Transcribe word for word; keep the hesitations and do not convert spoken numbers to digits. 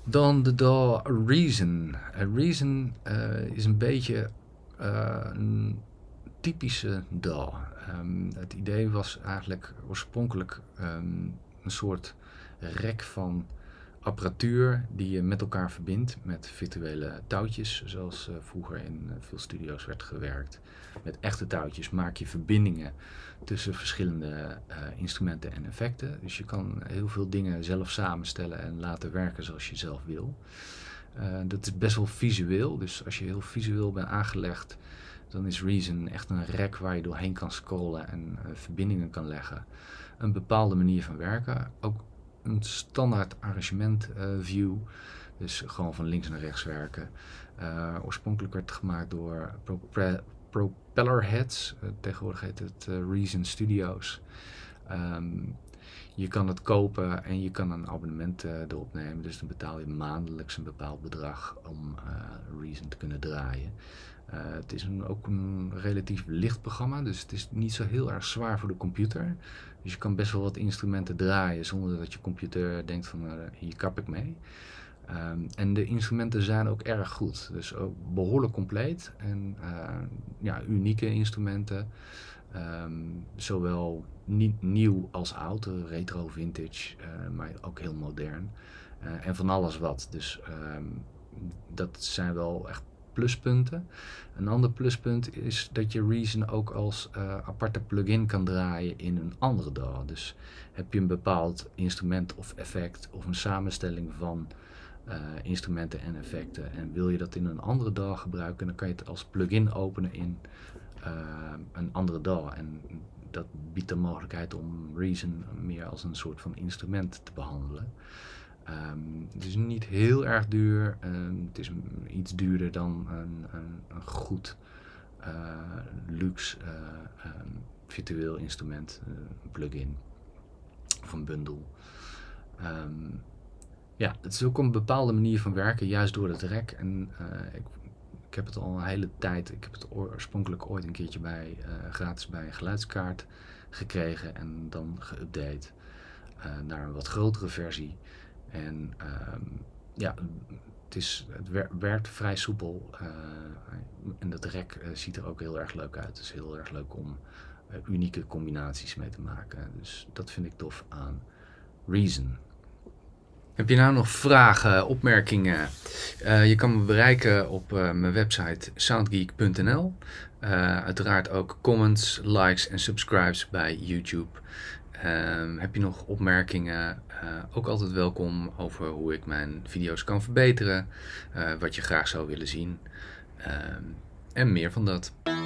Dan de D A W Reason. Uh, Reason uh, is een beetje uh, een typische D A W. Um, het idee was eigenlijk oorspronkelijk um, een soort rek van apparatuur die je met elkaar verbindt met virtuele touwtjes, zoals uh, vroeger in uh, veel studio's werd gewerkt. Met echte touwtjes maak je verbindingen tussen verschillende uh, instrumenten en effecten. Dus je kan heel veel dingen zelf samenstellen en laten werken zoals je zelf wil. Uh, dat is best wel visueel, dus als je heel visueel bent aangelegd, dan is Reason echt een rek waar je doorheen kan scrollen en uh, verbindingen kan leggen. Een bepaalde manier van werken. Ook een standaard arrangement uh, view. Dus gewoon van links naar rechts werken. Uh, oorspronkelijk werd het gemaakt door Pro Propellerheads. Uh, tegenwoordig heet het uh, Reason Studios. Um, je kan het kopen en je kan een abonnement uh, erop nemen. Dus dan betaal je maandelijks een bepaald bedrag om uh, Reason te kunnen draaien. Uh, het is een, ook een relatief licht programma, dus het is niet zo heel erg zwaar voor de computer. Dus je kan best wel wat instrumenten draaien zonder dat je computer denkt van uh, hier kap ik mee. Um, en de instrumenten zijn ook erg goed, dus ook behoorlijk compleet en uh, ja, unieke instrumenten. Um, zowel niet nieuw als oud, retro, vintage, uh, maar ook heel modern. Uh, en van alles wat, dus um, dat zijn wel echt pluspunten. Een ander pluspunt is dat je Reason ook als uh, aparte plugin kan draaien in een andere D A W. Dus heb je een bepaald instrument of effect of een samenstelling van uh, instrumenten en effecten en wil je dat in een andere D A W gebruiken, dan kan je het als plugin openen in uh, een andere D A W. En dat biedt de mogelijkheid om Reason meer als een soort van instrument te behandelen. Um, het is niet heel erg duur, um, het is iets duurder dan een, een, een goed uh, luxe uh, um, virtueel instrument, uh, een plugin of een bundel. Um, ja, het is ook een bepaalde manier van werken, juist door het rek. En uh, ik, ik heb het al een hele tijd, ik heb het oorspronkelijk ooit een keertje bij, uh, gratis bij een geluidskaart gekregen en dan geüpdate uh, naar een wat grotere versie. En um, ja, het, is, het wer werkt vrij soepel uh, en dat rek uh, ziet er ook heel erg leuk uit. Het is heel erg leuk om uh, unieke combinaties mee te maken. Dus dat vind ik tof aan Reason. Heb je nou nog vragen, opmerkingen? Uh, je kan me bereiken op uh, mijn website soundgeek punt n l. Uh, uiteraard ook comments, likes en subscribes bij YouTube. Uh, heb je nog opmerkingen? Uh, ook altijd welkom over hoe ik mijn video's kan verbeteren. Uh, wat je graag zou willen zien. Uh, en meer van dat.